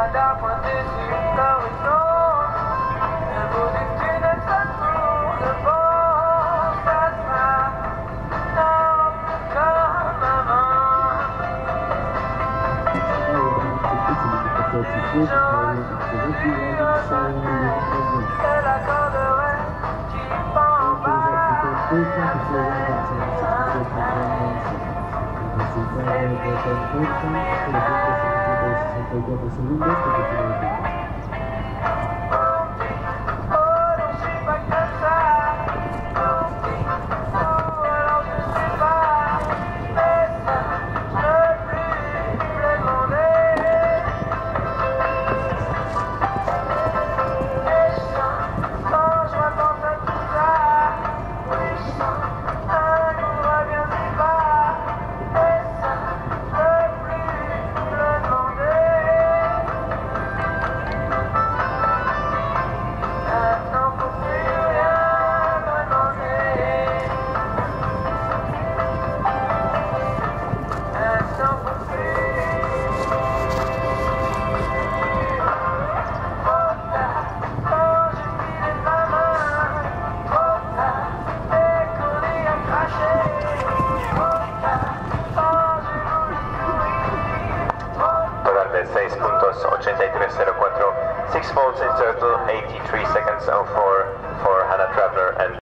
radar pointé sur l'horizon. Le bout du tunnel s'attend, le vent, ça sera comme avant. J'aurais su aujourd'hui que l'accorderait qui pend en bas. Total 6.8304, 6 volts in total, 83 seconds 04 for Hannah Traveler and